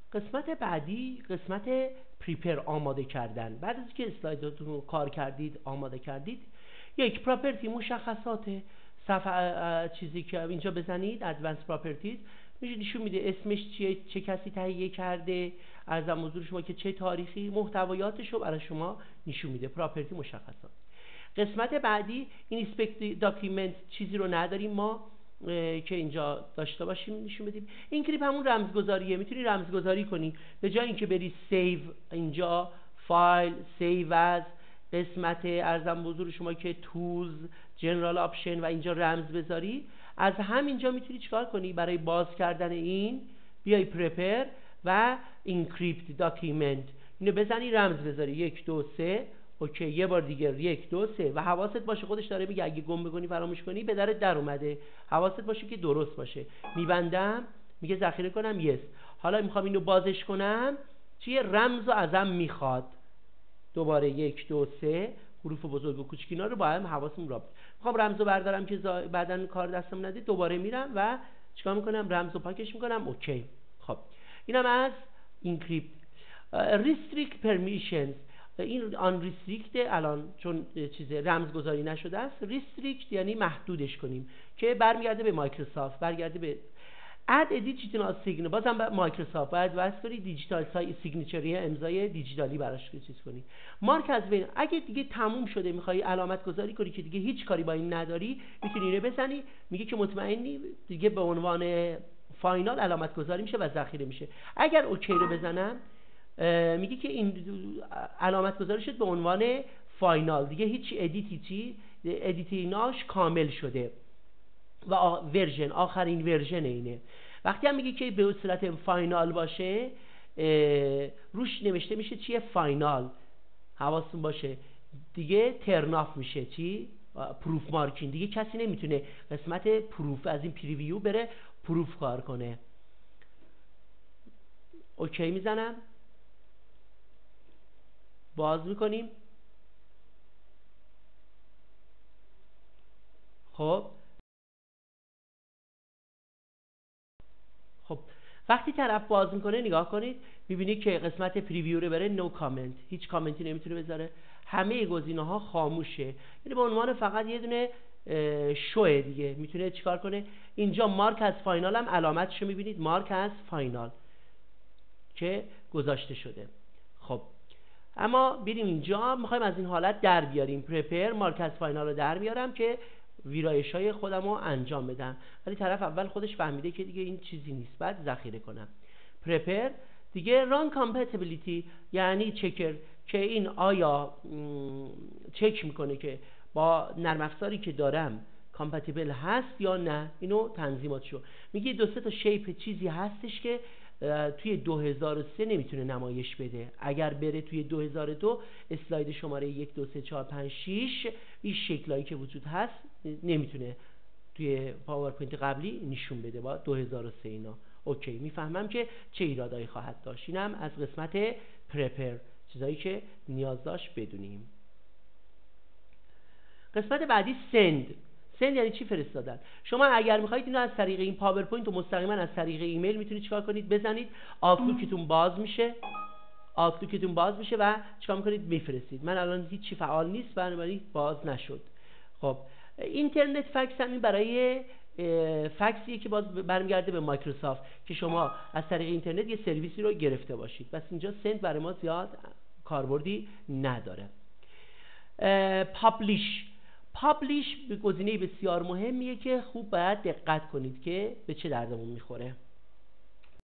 قسمت بعدی قسمت پریپر، آماده کردن. بعد از که اسلایداتون رو کار کردید، آماده کردید، یک پراپرتی مشخصات صفحه چیزی که اینجا بزنید ادوانس پراپرتیز نشون میده اسمش چیه، چه کسی تهیه کرده، ارزم حضور شما که چه تاریخی، محتویاتش رو برای شما نشون میده. پراپرتی مشخصات. قسمت بعدی اینسپکت داکیومنت، چیزی رو نداریم ما که اینجا داشته باشیم نشون بدیم. اینکریپت همون رمزگذاریه، میتونی رمزگذاری کنی به جای اینکه بری سیو اینجا فایل سیو از قسمت ارزم حضور شما که تولز جنرال آپشن و اینجا رمز بذاری، از همینجا میتونی چیکار کنی برای باز کردن این بیای پرپر و اینکریپت داکیومنت اینو بزنی رمز بذاری 1 2 3 اوکی، یه بار دیگه 1 2 3 و حواست باشه خودش داره میگه اگه گم بکنی فراموش کنی به درت در اومده، حواست باشه که درست باشه. میبندم میگه ذخیره کنم یس. حالا میخوام اینو بازش کنم چیه، رمزو ازم میخواد. دوباره 1 2 3 حروف بزرگ و کوچیک اینا رو با هم حواسم را میخوام رمزو بردارم که بعدن کار دستم نده، دوباره میرم و چیکار میکنم رمزو پاکش میکنم اوکی. خب اینم از اینکریپت. ریستریکت پرمیشنز، این آن ریستریکت الان چون چیز رمزگذاری نشده است، ریستریکت یعنی محدودش کنیم که برمیگرده به مایکروسافت، برگرده به اد دیجیتال سیگن، بازم به مایکروسافت باید واسه کنی دیجیتال سیگنچری، امضای دیجیتالی براش چیز کنی. مارک از بین، اگه دیگه تموم شده میخوای علامت گذاری کنی که دیگه هیچ کاری با این نداری، میتونی اینو بزنی، میگه که مطمئنی دیگه به عنوان فاینال علامت گذاری میشه و ذخیره میشه. اگر اوکی رو بزنم میگه که این علامت گذاری شد به عنوان فاینال، دیگه هیچ ادیتیناش کامل شده و ورژن آخرین ورژن اینه. وقتی هم میگه که به صورت فاینال باشه روش نوشته میشه چیه فاینال، حواستون باشه دیگه ترناف میشه چی پروف مارکین، دیگه کسی نمیتونه قسمت پروف از این پریویو بره پروف کار کنه. اوکی میزنم، باز میکنیم. خب وقتی طرف باز میکنه نگاه کنید میبینید که قسمت پریویو رو بره نو کامنت، هیچ کامنتی نمیتونه بذاره، همه گزینه ها خاموشه، یعنی به عنوان فقط یه دونه شوه دیگه میتونه چیکار کنه. اینجا مارک از فاینال هم علامتشو میبینید، مارک از فاینال که گذاشته شده. خب اما بریم اینجا میخوایم از این حالت در بیاریم، پرپر مارک از فاینال رو در بیارم که ویرایش‌های خودم رو انجام بدم، ولی طرف اول خودش فهمیده که دیگه این چیزی نیست، بعد ذخیره کنم. پرپر دیگه ران کامپتیبیلیتی یعنی چکر که این آیا چک میکنه که با نرم افزاری که دارم کامپتیبل هست یا نه، اینو تنظیماتشو میگه. 2 3 تا شیپ چیزی هستش که توی 2003 نمیتونه نمایش بده، اگر بره توی 2002 اسلاید شماره 1 2 3 4 5 6 این شکلایی که وجود هست نمیتونه توی پاورپوینت قبلی نشون بده با 2003 اینا. اوکی میفهمم که چه ایرادایی خواهد داشت. اینم از قسمت پرپر، چیزایی که نیاز داشت بدونیم. قسمت بعدی سند یعنی چی؟ فرستادن. شما اگر میخواید اینو از طریق این پاورپوینت و مستقیما از طریق ایمیل میتونید چیکار کنید، بزنید آوتلوکتون باز میشه، و چیکار میکنید میفرستید. من الان هیچی فعال نیست بنابراین باز نشد. خب اینترنت فکس هم این برای فکسیه که باز برمیگرده به مایکروسافت که شما از طریق اینترنت یه سرویسی رو گرفته باشید، بس اینجا سند برای ما زیاد کاربردی نداره. پابلیش به گزینه بسیار مهمیه که خوب باید دقت کنید که به چه دردمون میخوره.